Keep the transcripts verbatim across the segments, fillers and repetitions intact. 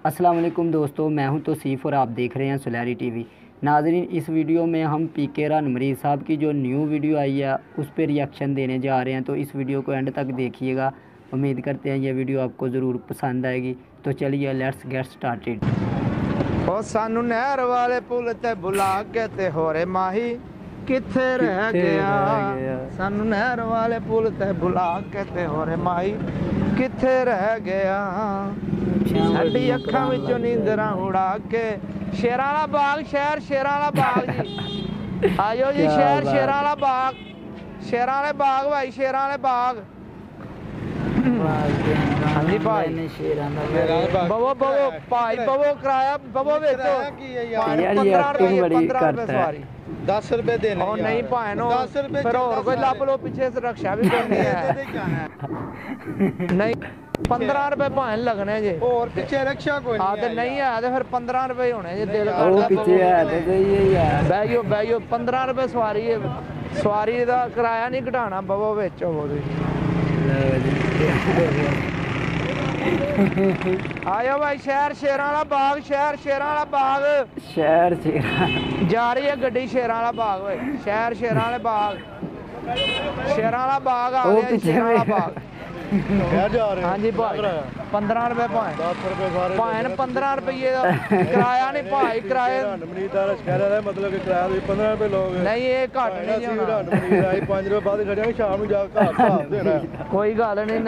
अस्सलाम वालेकुम दोस्तों, मैं हूं तौसीफ़ और आप देख रहे हैं सोलहरी टीवी। नाज़रीन, इस वीडियो में हम पी के रन मुरीद साहब की जो न्यू वीडियो आई है उस पर रिएक्शन देने जा रहे हैं, तो इस वीडियो को एंड तक देखिएगा। उम्मीद करते हैं ये वीडियो आपको ज़रूर पसंद आएगी। तो चलिए लेट्स गेट स्टार्टेड। ओ सानू नहर वाले पुल ते बुला के ते होरे माही किथे रह गया, सानू नहर वाले पुल ते बुला के ते होरे माही किथे रह गया, साडी अखां विचों नींदरां उड़ा के। शेरां बाग शहर शेरां बाग जी, आयो जी शहर शेरां बाग, शेरां बाग भाई शेरां बाग। हाँ जी भाई बवो बवो भाई बवो कराया बवो बेचो दस रुपए देने और नहीं भाई नो फिर और कोई लब लो पीछे से रक्षा भी करनी है नहीं पंद्रह रुपए भाई लगने जे और पीछे रक्षा कोई हाँ तो नहीं है तो फिर पंद्रह रुपए होने जे दिल बैठो बैठो पंद्रह रुपए सवारी है, सवारी का किराया नहीं घटाना बवो बेचो आयो भाई शहर शेरां बाग, शहर शेरां बाग, शहर शेरा जा रही है गड्डी शेरां बाग भाई, शहर शेरां बाग, शेरां बाग आ गया शेरां बाग। हाँ जी भाई पंद्रह रुपए भाई भाई पंद्रह रुपये किराया नहीं भाई किराए मतलब पंद्रह रुपए लोग नहीं ये घट नहीं पांच रुपए बाद खड़े शाम कोई गल नहीं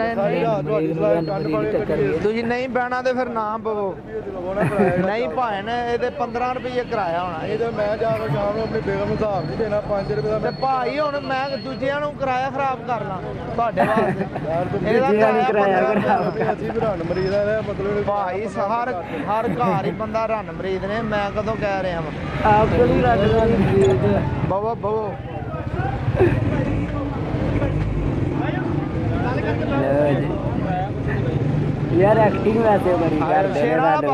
तुझी नहीं बहना तो फिर ना पवो नहीं भाई ने ये पंद्रह रुपये किराया होना मैं जाकर शाम अपनी बेगम ਨੂੰ ਹਿਸਾਬ नहीं देना पांच रुपए ਤੇ ਭਾਈ ਹੁਣ ਮੈਂ ਦੂਜਿਆਂ ਨੂੰ ਕਿਰਾਇਆ ਖਰਾਬ ਕਰਨਾ ਤੁਹਾਡੇ ਵਾਸਤੇ भाई हर हर घर ही बंदा रन मुरीद ने, मैं कदों कह रहा बवो बवो यार एक्टिंग वैसे बड़ी कर दे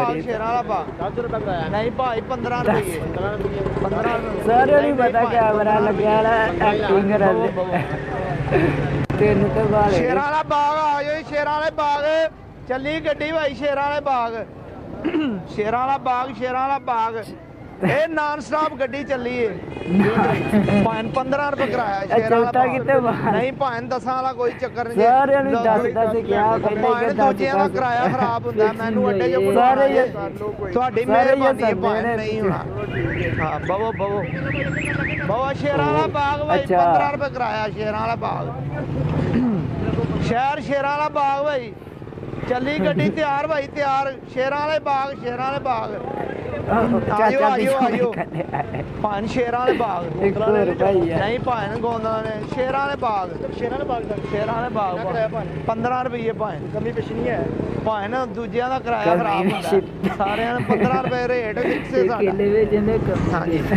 नहीं भाई पंद्रह रुपये पंद्रह सर नहीं पता कैमरा लगे एक्टिंग कर शेरां बाग आ जाओ, शेरां बाग चली गड्डी भाई शेरां बाग, शेरां बाग शेरां बाग ए नॉन स्टॉप गड्डी चली है भाई पंद्रह रुपए किराया नहीं भाई दस वाला कोई चक्कर नहीं दूजिया का किराया खराब होंगे मैनू अड्डे थोड़ी मेहरबानी नहीं होना। हाँ बवो बवो बवो शेरां बाग भाई पंद्रह रुपए किराया शेरां बाग, शहर शेरां बाग भाई चली गड्डी तैयार भाई तैयार शेरां बाग शेरां बाग आयो आयो आयो भान शेरां बाग नहीं भान गोंदा ने शेरां बाग शेरां बाग शेरां बाग पंद्रह रुपये भान कमी पेश नहीं है भान दूजिया का किराया खराब होंदा सारे पंद्रह रुपए रेट फिक्स है। हाँ जी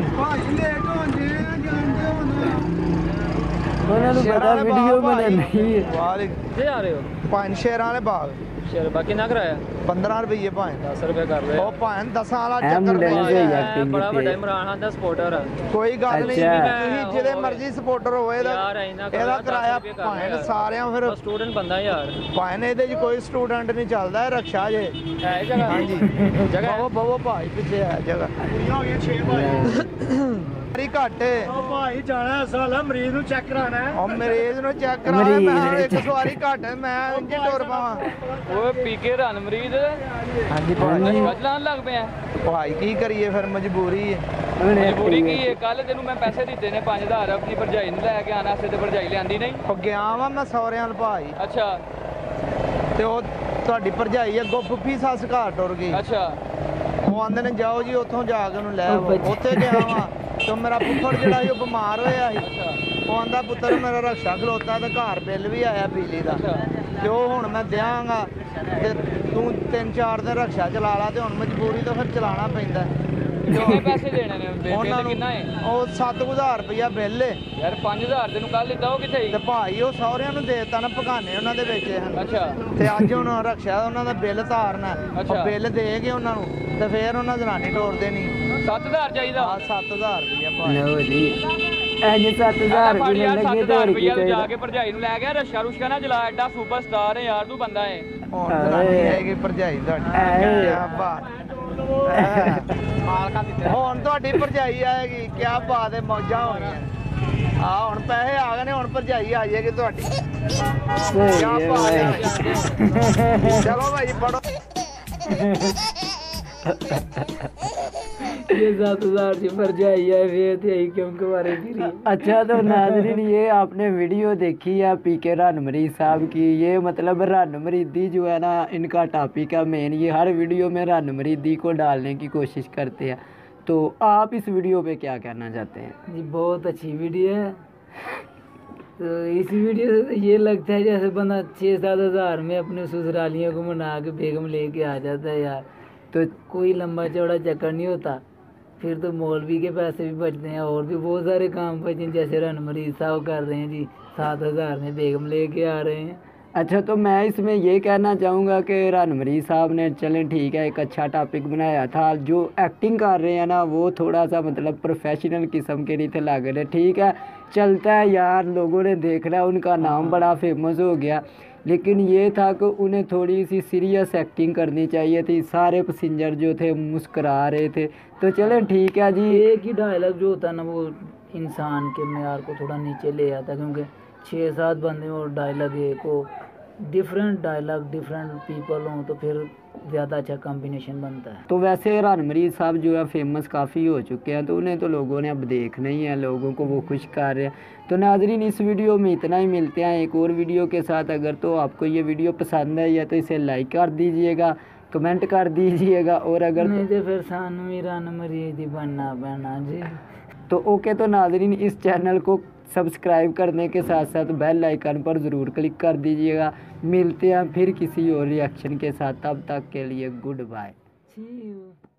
वीडियो बने नहीं पान शेरां बाग शेर बाकी ना कराया पंद्रह रुपये भाई दस रुपए कर रहे हो भाई दस वाला चक्कर बड़ा बड़ा इमरान खान दा सपोर्टर कोई गल नहीं तुसी जिदे मर्जी सपोर्टर होए यार एदा किराया भाई सारे फिर स्टूडेंट बंदा यार भाई एदे च कोई स्टूडेंट नहीं चलदा रक्षा जे है जगह। हां जी जगह वो बवो भाई पीछे है जगह पूरी हो गई छह भाई घट भाई जाना साला मरीज नु चेक कराना है और मरीज नु चेक कराना मैं एक सवारी घट मैं इंज टुर पावां ओए पीके रन मरीज। हां जी भाई बदलान लग पे भाई की करिए फिर मजबूरी है मजबूरी की है कल तेनू मैं पैसे दिते ने पांच हज़ार अपनी भरजाई नु लेके आना से ते भरजाई लेंदी नहीं ओ गया वा मैं सौरियां नु भाई अच्छा ते ओ ਤੁਹਾਡੀ ਭਰਜਾਈ ਅੱਗੋਂ ਫੁੱਫੀ ਸੱਸ ਘਰ ਟੁਰ ਗਈ ਅੱਛਾ ਉਹ ਆਂਦੇ ਨੇ ਜਾਓ ਜੀ ਉੱਥੋਂ ਜਾ ਕੇ ਉਹਨੂੰ ਲੈ ਆਓ ਉੱਥੇ ਗਿਆ ਵਾ तो मेरा पुत्र जड़ा बीमार होया वो आंदा पुत्र मेरा रक्षा खलोता तो घर बिल भी आया बिजली का तो हुण मैं देंगा तू तीन चार दिन रक्षा चला ला तो हुण मजबूरी तो फिर चलाना पैंदा पैसे देने सत्त हज़ार रुपया बिल यार पांच हज़ार तेन कल दिता भाई वो सौरिया देता ना पगाने उन्होंने अच्छा अज हूँ रक्षा उन्होंने बिल तारना बिल दे के उन्होंने तो फिर उन्होंने जनानी टोर देनी सत्त हज़ार चाहिए सत्त हज़ार रुपया जाके भरजाई लै गया रक्षा रुशा ना चला एडा सुपर स्टार है यार तू बंदा है आएगी भरजाई क्या बात ਹੁਣ ਤੁਹਾਡੀ ਭਰਜਾਈ ਆਏਗੀ ਕੀ ਬਾਤ ਹੈ ਮੌਜਾਂ ਹੋ ਗਈਆਂ ਆ ਹੁਣ ਪੈਸੇ ਆ ਗਏ ਨੇ ਹੁਣ ਭਰਜਾਈ ਆ ਜਾਏਗੀ ਤੁਹਾਡੀ ਕੀ ਬਾਤ ਹੈ ਚਲੋ ਭਾਈ ਪੜੋ ये सात हजार की भरजाई है फिर थे क्यों कमारे फिर। अच्छा तो नाज़रीन ये आपने वीडियो देखी है पीके रन मुरीद साहब की। ये मतलब रन मुरीदी जो है ना इनका टॉपिक है मेन। ये हर वीडियो में रन मुरीदी को डालने की कोशिश करते हैं। तो आप इस वीडियो पे क्या कहना चाहते हैं? जी बहुत अच्छी वीडियो है। तो इस वीडियो से ये लगता है जैसे बंदा छः सात हज़ार में अपने ससुरालियों को मना के बेगम लेके आ जाता है यार। तो कोई लंबा चौड़ा चक्कर नहीं होता। फिर तो मौलवी के पैसे भी बचते हैं और भी बहुत सारे काम बचते हैं जैसे रन मुरीद साहब कर रहे हैं जी सात हज़ार में बेगम लेके आ रहे हैं। अच्छा तो मैं इसमें ये कहना चाहूँगा कि रन मुरीद साहब ने चलें ठीक है एक अच्छा टॉपिक बनाया था। जो एक्टिंग कर रहे हैं ना वो थोड़ा सा मतलब प्रोफेशनल किस्म के नहीं थे लग रहे। ठीक है चलता है यार लोगों ने देखना है उनका नाम बड़ा फेमस हो गया। लेकिन ये था कि उन्हें थोड़ी सी सीरियस एक्टिंग करनी चाहिए थी। सारे पैसेंजर जो थे मुस्करा रहे थे। तो चलें ठीक है जी। एक ही डायलॉग जो होता है ना वो इंसान के मेयार को थोड़ा नीचे ले आता है क्योंकि छः सात बंदे और डायलॉग एक हो डिफरेंट डायलॉग डिफरेंट पीपल हों तो फिर ज़्यादा अच्छा कॉम्बिनेशन बनता है। तो वैसे रन मुरीद साहब जो है फेमस काफ़ी हो चुके हैं तो उन्हें तो लोगों ने अब देखना ही है। लोगों को वो खुश कर रहे हैं। तो नाजरीन इस वीडियो में इतना ही। मिलते हैं एक और वीडियो के साथ। अगर तो आपको ये वीडियो पसंद है या तो इसे लाइक कर दीजिएगा कमेंट कर दीजिएगा और अगर नहीं तो फिर सानू भी रन मुरीद ही बनना पैना जी। तो ओके तो नाजरीन इस चैनल को सब्सक्राइब करने के साथ साथ बेल आइकन पर ज़रूर क्लिक कर दीजिएगा। मिलते हैं फिर किसी और रिएक्शन के साथ। तब तक के लिए गुड बाय।